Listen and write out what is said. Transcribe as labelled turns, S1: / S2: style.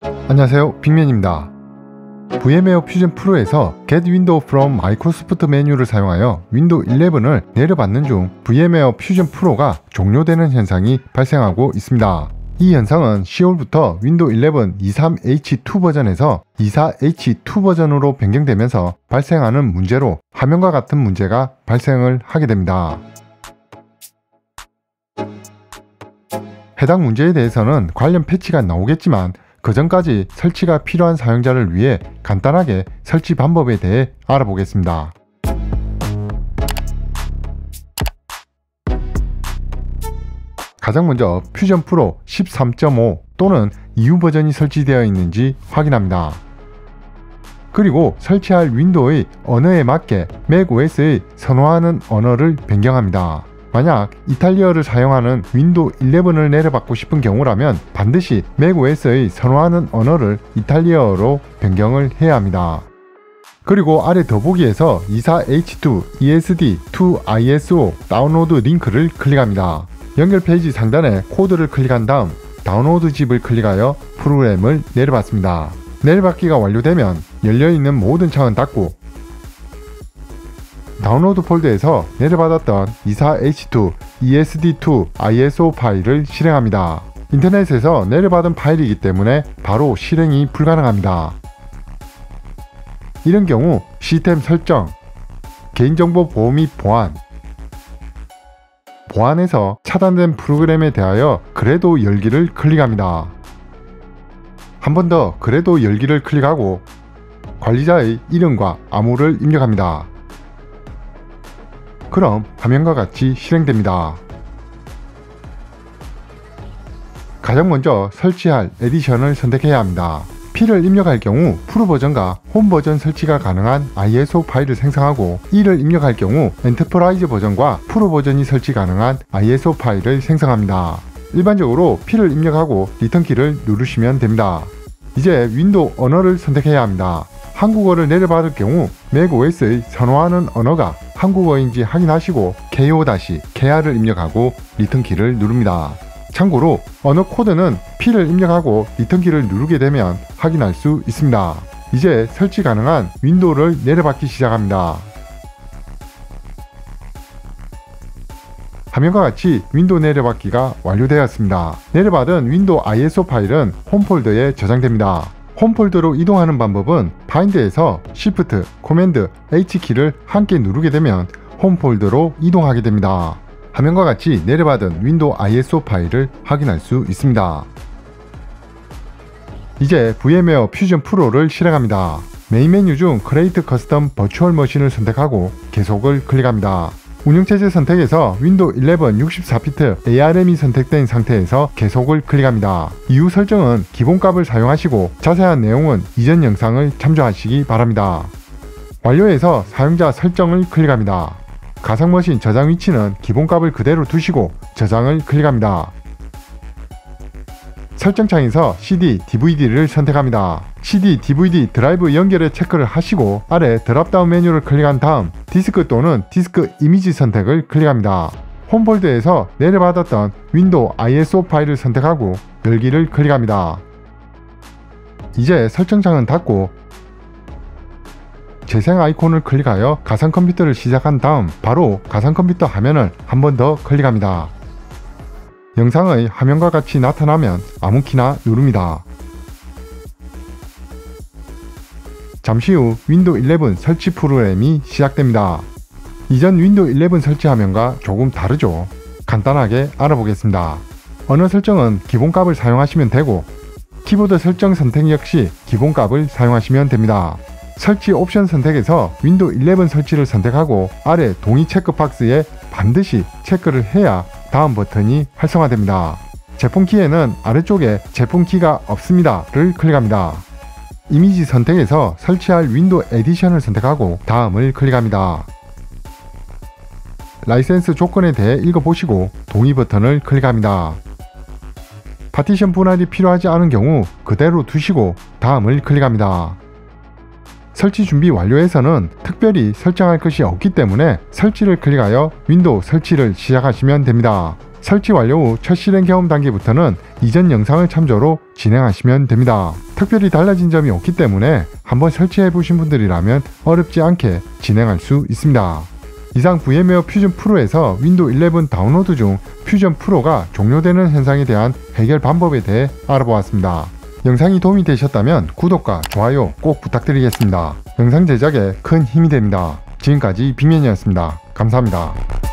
S1: 안녕하세요, 빅맨입니다. VMware 퓨전 프로에서 Get Window from Microsoft 메뉴를 사용하여 윈도우 11을 내려받는 중 VMware 퓨전 프로가 종료되는 현상이 발생하고 있습니다. 이 현상은 10월부터 윈도우 11 23H2 버전에서 24H2 버전으로 변경되면서 발생하는 문제로 화면과 같은 문제가 발생을 하게 됩니다. 해당 문제에 대해서는 관련 패치가 나오겠지만 그 전까지 설치가 필요한 사용자를 위해 간단하게 설치 방법에 대해 알아보겠습니다. 가장 먼저 퓨전 프로 13.5 또는 이후 버전이 설치되어 있는지 확인합니다. 그리고 설치할 윈도우의 언어에 맞게 맥OS의 선호하는 언어를 변경합니다. 만약 이탈리아어를 사용하는 윈도우 11을 내려받고 싶은 경우라면 반드시 맥OS의 선호하는 언어를 이탈리아어로 변경을 해야 합니다. 그리고 아래 더보기에서 24H2 ESD2 ISO 다운로드 링크를 클릭합니다. 연결 페이지 상단에 코드를 클릭한 다음 다운로드 집을 클릭하여 프로그램을 내려받습니다. 내려받기가 완료되면 열려있는 모든 창은 닫고 다운로드 폴더에서 내려받았던 24H2 ESD2 ISO 파일을 실행합니다. 인터넷에서 내려받은 파일이기 때문에 바로 실행이 불가능합니다. 이런 경우 시스템 설정, 개인정보 보호 및 보안, 보안에서 차단된 프로그램에 대하여 그래도 열기를 클릭합니다. 한 번 더 그래도 열기를 클릭하고 관리자의 이름과 암호를 입력합니다. 그럼 화면과 같이 실행됩니다. 가장 먼저 설치할 에디션을 선택해야 합니다. P를 입력할 경우 프로 버전과 홈 버전 설치가 가능한 ISO 파일을 생성하고 E를 입력할 경우 엔터프라이즈 버전과 프로 버전이 설치 가능한 ISO 파일을 생성합니다. 일반적으로 P를 입력하고 리턴키를 누르시면 됩니다. 이제 윈도우 언어를 선택해야 합니다. 한국어를 내려받을 경우 맥OS의 선호하는 언어가 한국어인지 확인하시고 KO-KR을 입력하고 리턴키를 누릅니다. 참고로 언어 코드는 P를 입력하고 리턴키를 누르게 되면 확인할 수 있습니다. 이제 설치 가능한 윈도우를 내려받기 시작합니다. 화면과 같이 윈도우 내려받기가 완료되었습니다. 내려받은 윈도우 ISO 파일은 홈 폴더에 저장됩니다. 홈 폴더로 이동하는 방법은 파인드에서 Shift, Command, H키를 함께 누르게 되면 홈 폴더로 이동하게 됩니다. 화면과 같이 내려받은 윈도우 ISO 파일을 확인할 수 있습니다. 이제 VMware 퓨전 프로를 실행합니다. 메인 메뉴 중 Create Custom Virtual Machine을 선택하고 계속을 클릭합니다. 운영체제 선택에서 윈도우 11 64비트 ARM이 선택된 상태에서 계속을 클릭합니다. 이후 설정은 기본값을 사용하시고 자세한 내용은 이전 영상을 참조하시기 바랍니다. 완료해서 사용자 설정을 클릭합니다. 가상머신 저장 위치는 기본값을 그대로 두시고 저장을 클릭합니다. 설정창에서 CD, DVD를 선택합니다. CD, DVD 드라이브 연결에 체크를 하시고 아래 드랍다운 메뉴를 클릭한 다음 디스크 또는 디스크 이미지 선택을 클릭합니다. 홈 폴더에서 내려받았던 윈도우 ISO 파일을 선택하고 열기를 클릭합니다. 이제 설정창은 닫고 재생 아이콘을 클릭하여 가상 컴퓨터를 시작한 다음 바로 가상 컴퓨터 화면을 한 번 더 클릭합니다. 영상의 화면과 같이 나타나면 아무 키나 누릅니다. 잠시 후 윈도우 11 설치 프로그램이 시작됩니다. 이전 윈도우 11 설치 화면과 조금 다르죠? 간단하게 알아보겠습니다. 언어 설정은 기본값을 사용하시면 되고 키보드 설정 선택 역시 기본값을 사용하시면 됩니다. 설치 옵션 선택에서 윈도우 11 설치를 선택하고 아래 동의 체크 박스에 반드시 체크를 해야 다음 버튼이 활성화됩니다. 제품키에는 아래쪽에 제품키가 없습니다를 클릭합니다. 이미지 선택에서 설치할 윈도우 에디션을 선택하고 다음을 클릭합니다. 라이센스 조건에 대해 읽어보시고 동의 버튼을 클릭합니다. 파티션 분할이 필요하지 않은 경우 그대로 두시고 다음을 클릭합니다. 설치 준비 완료에서는 특별히 설정할 것이 없기 때문에 설치를 클릭하여 윈도우 설치를 시작하시면 됩니다. 설치 완료 후 첫 실행 경험 단계부터는 이전 영상을 참조로 진행하시면 됩니다. 특별히 달라진 점이 없기 때문에 한번 설치해 보신 분들이라면 어렵지 않게 진행할 수 있습니다. 이상 VM웨어 퓨전 프로에서 윈도우 11 다운로드 중 퓨전 프로가 종료되는 현상에 대한 해결 방법에 대해 알아보았습니다. 영상이 도움이 되셨다면 구독과 좋아요 꼭 부탁드리겠습니다. 영상 제작에 큰 힘이 됩니다. 지금까지 빅맨이었습니다. 감사합니다.